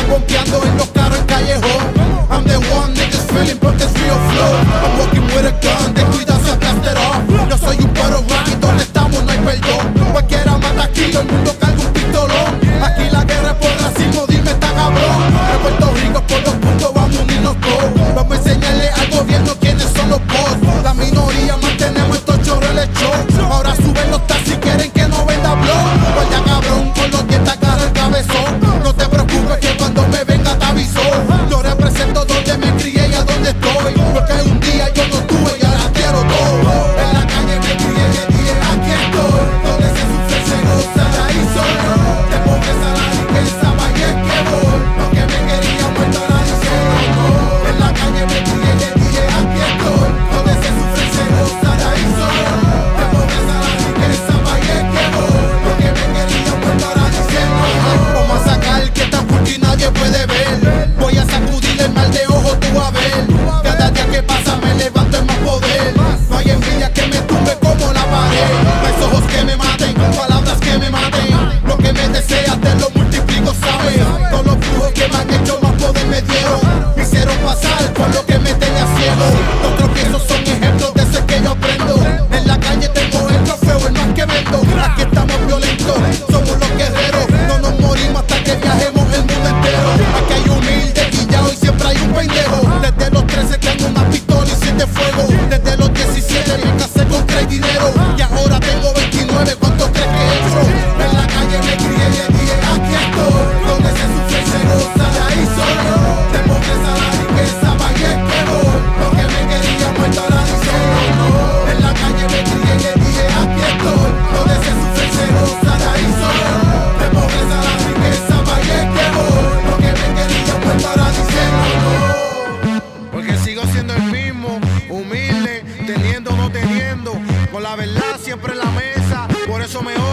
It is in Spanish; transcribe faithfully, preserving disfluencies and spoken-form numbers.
Bombeando en los carros en callejón. I'm the one niggas feeling porque es real flow. I'm walking with a gun, ten cuidado se blast it off. Yo soy un paro rock y donde estamos no hay perdón. Cualquiera mata aquí, todo el mundo carga un pistolón. Aquí la guerra es por racismo, dime está cabrón. En Puerto Rico por los puntos vamos a unirnos todos. Vamos a enseñarle al gobierno quiénes son los boss. La minoría mantenemos estos chorros en el show. Ahora suben los taxis, quieren que no venda blog. Pues ya cabrón, con los dientes agarra el cabezón. No te preocupes que cuando me venga te aviso. Yo represento donde me crié y a donde estoy. Porque un día yo no tuve y ahora quiero todo. En la calle me crié y dije aquí estoy. Donde se sufre se goza, de ahí soy yo. De pobreza a la riqueza, vaya es que voy. Lo que me quería muerto ahora dicen no. En la calle me crié y dije aquí estoy. Donde se sufre se goza, de ahí soy yo. De pobreza a la riqueza, vaya es que voy. Lo que me quería muerto ahora dicen no. Vamos a sacar que esta puta y nadie puede ver. Voy a sacudir el mal de ojo, tú a ver. Cada día que pasa me levanto en más poder. No hay envidia que me tumbe como la pared. No hay ojos que me maten, palabras que me maten. Lo que me deseas te lo multiplico, ¿sabes? Todos los brujos que me han hecho más poder me dieron. Me hicieron pasar por lo que me tenía ciego. Los tropiezos son ejemplos de ese que yo aprendo. En la calle tengo el trofeo, el más que vendo. Aquí estamos violentos, somos los guerreros. No nos morimos hasta que viajemos el mundo entero. Aquí hay humilde, guillao y siempre hay un pendejo. Desde los trece tengo una pistola y siete fuego. Desde los diecisiete me casé con tres dinero. Y ahora tengo veintinueve, ¿cuánto crees que he hecho? En la calle me crié y dije aquí estoy. Donde se sufre y se goza, de ahí soy yo. De pobreza a la riqueza, vaya es que voy. Lo que me quería muerto ahora dicen no. En la calle me crié y dije aquí estoy. Donde se sufre y se goza, de ahí soy yo. De pobreza a la riqueza, vaya es que voy. Lo que me quería muerto ahora dicen no. Porque sigo siendo el mismo, humilde, teniendo o no teniendo. Con la verdad siempre en la mesa, por eso me